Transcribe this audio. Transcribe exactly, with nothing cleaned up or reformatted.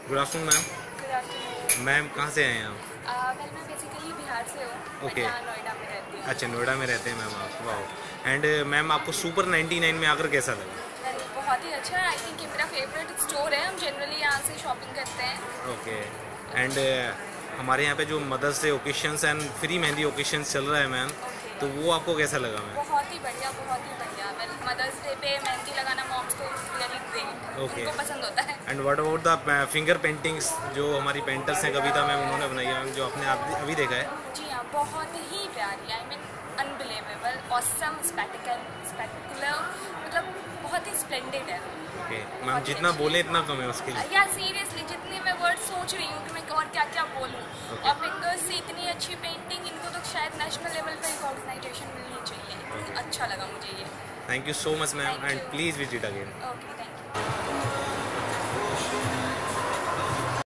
Good afternoon ma'am. Good afternoon. Ma'am कहाँ से आए हैं आप? वेल मैं बेसिकली बिहार से हूँ। ओके। यहाँ नोएडा में रहती हूँ। अच्छा, नोएडा में रहते हैं मैम आप। वाह। एंड मैम आपको सुपर नाइन्टी नाइन में आकर कैसा लगा? वेल बहुत ही अच्छा है। आई थिंक ये मेरा फेवरेट स्टोर है। हम जनरली यहाँ से शॉपिंग करते हैं। ओके। एंड हमारे यहाँ पे जो mother's day occasions and free mehndi occasions चल रहा है मैम, तो वो आपको कैसा लगा मैम? बहुत ही बढ़िया, बहुत ही बढ़िया। वेल मदर्स डे पे मेहंदी लगाना मॉम्स को रियली ग्रेट। ओके। उनको पसंद होता है। And what about the finger paintings जो हमारी पेंटर्स हैं कविता मैम, उन्होंने बनाई है मैम, जो आपने अभी अभी देखा है? जी हाँ, बहुत ही प्यारी। I mean unbelievable, awesome, spectacle spectacular, मतलब बहुत ही स्प्लेंडेड है। ओके मैम, जितना बोले इतना कम है उसके लिए। या सीरियसली जितने मैं वर्ड सोच रही हूँ कि मैं और क्या क्या बोलूँ। और फिंगर्स से इतनी अच्छी पेंटिंग, इनको तो शायद नेशनल लेवल पे रिकॉग्नाइजेशन मिलनी चाहिए। अच्छा लगा मुझे ये। Thank you so much ma'am, and please visit again. Okay, thank you.